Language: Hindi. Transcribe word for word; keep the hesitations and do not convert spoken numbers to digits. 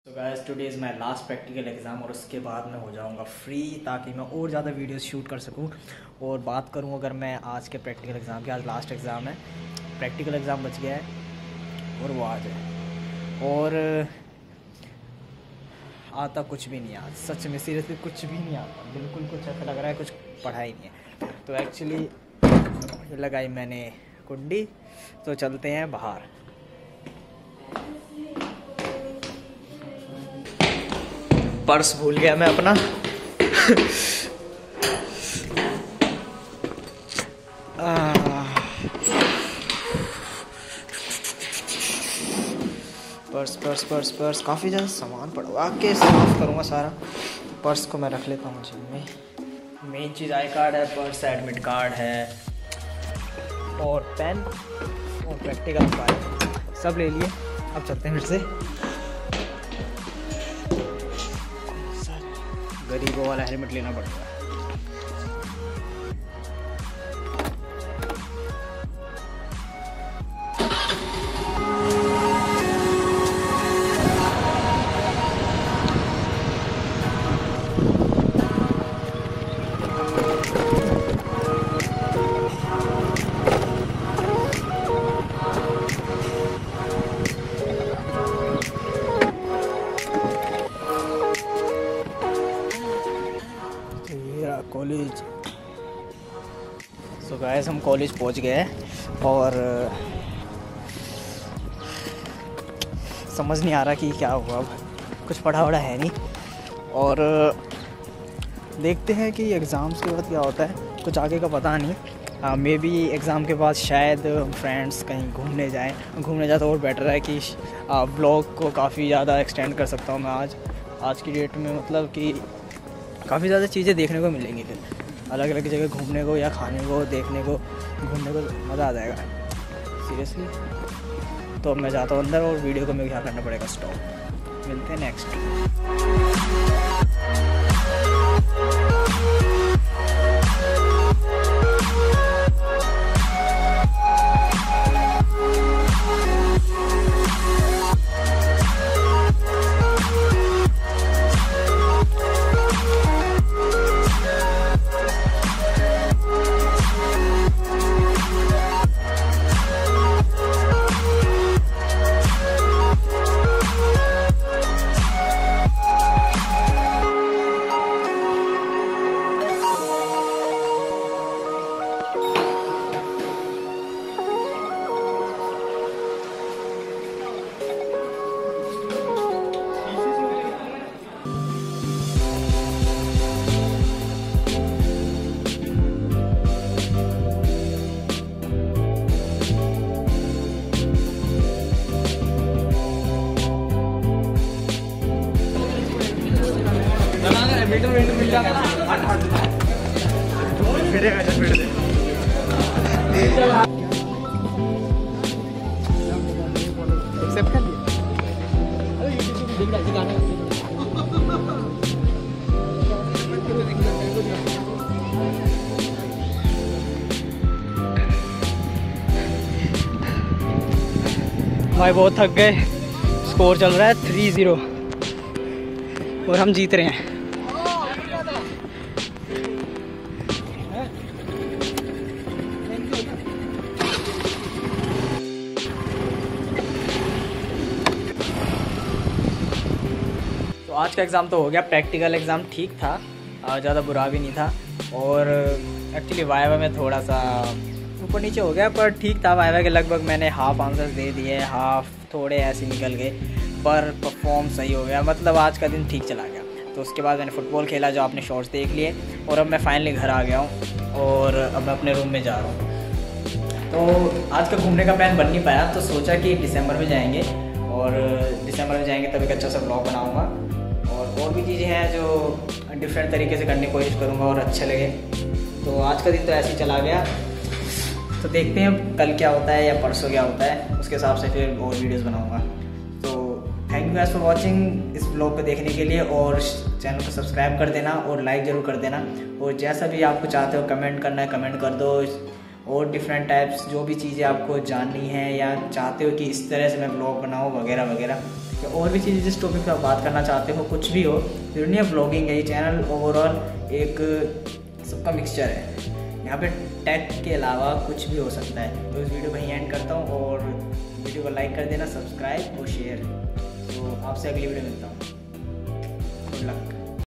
तो guys today is my last practical exam और उसके बाद मैं हो जाऊंगा फ्री, ताकि मैं और ज़्यादा वीडियोस शूट कर सकूं। और बात करूं अगर मैं आज के प्रैक्टिकल एग्ज़ाम की, आज लास्ट एग्ज़ाम है, प्रैक्टिकल एग्ज़ाम बच गया है और वो आज है। और आता कुछ भी नहीं आज, सच में सीरियसली कुछ भी नहीं आता, बिल्कुल कुछ ऐसा लग रहा है कुछ पढ़ा ही नहीं है। तो एक्चुअली लगाई मैंने कुंडी, तो चलते हैं बाहर। पर्स भूल गया मैं अपना पर्स पर्स पर्स पर्स काफ़ी ज़्यादा सामान पड़ा, आके साफ करूँगा सारा। पर्स को मैं रख लेता हूँ जिम में। मेन चीज़ आई कार्ड है, पर्स, एडमिट कार्ड है और पेन और प्रैक्टिकल फाइल सब ले लिए। अब चलते हैं फिर से। गरीबों वाला हेलमेट लेना पड़ेगा। कॉलेज। सो गाइस हम कॉलेज पहुंच गए और समझ नहीं आ रहा कि क्या हुआ। अब कुछ पढ़ा वढ़ा है नहीं और देखते हैं कि एग्ज़ाम्स के बाद क्या होता है, कुछ आगे का पता नहीं। मे बी एग्ज़ाम के बाद शायद फ्रेंड्स कहीं घूमने जाएं। घूमने जाए तो और बेटर है कि ब्लॉग को काफ़ी ज़्यादा एक्सटेंड कर सकता हूँ मैं आज आज की डेट में। मतलब कि काफ़ी ज़्यादा चीज़ें देखने को मिलेंगी, फिर अलग अलग जगह घूमने को या खाने को, देखने को, घूमने को मज़ा आ जाएगा सीरियसली। तो अब मैं जाता हूँ अंदर और वीडियो को मेरे क्या करना पड़ेगा स्टॉप। मिलते हैं नेक्स्ट। भाई बहुत थक गए। स्कोर चल रहा है थ्री ज़ीरो और हम जीत रहे हैं। तो आज का एग्ज़ाम तो हो गया। प्रैक्टिकल एग्ज़ाम ठीक था, ज़्यादा बुरा भी नहीं था। और एक्चुअली वाइवा में थोड़ा सा ऊपर नीचे हो गया, पर ठीक था। वाइवा के लगभग मैंने हाफ आंसर्स दे दिए, हाफ थोड़े ऐसे निकल गए, पर परफॉर्म सही हो गया। मतलब आज का दिन ठीक चला गया। तो उसके बाद मैंने फ़ुटबॉल खेला, जो आपने शॉर्ट्स देख लिए, और अब मैं फाइनली घर आ गया हूँ और अब मैं अपने रूम में जा रहा हूँ। तो आज का घूमने का प्लान बन नहीं पाया, तो सोचा कि दिसंबर में जाएंगे, और दिसंबर में जाएंगे तब एक अच्छा सा ब्लॉग बनाऊँगा और और भी चीज़ें हैं जो डिफरेंट तरीके से करने की कोशिश करूँगा और अच्छे लगे। तो आज का दिन तो ऐसे ही चला गया। तो देखते हैं कल क्या होता है या परसों क्या होता है, उसके हिसाब से फिर और वीडियोस बनाऊंगा। तो thank you guys for watching इस ब्लॉग को देखने के लिए, और चैनल को सब्सक्राइब कर देना और लाइक ज़रूर कर देना। और जैसा भी आपको चाहते हो कमेंट करना है कमेंट कर दो। और डिफरेंट टाइप्स जो भी चीज़ें आपको जाननी है या चाहते हो कि इस तरह से मैं ब्लॉग बनाऊँ वगैरह वगैरह, या और भी चीज़ जिस टॉपिक पर आप बात करना चाहते हो, कुछ भी हो, जरूरी नहीं है ब्लॉगिंग है, ये चैनल ओवरऑल एक सबका मिक्सचर है। यहाँ पे टेक के अलावा कुछ भी हो सकता है। तो इस वीडियो को यहीं एंड करता हूँ और वीडियो को लाइक कर देना, सब्सक्राइब और शेयर। तो आपसे अगली वीडियो मिलता हूँ। Good luck.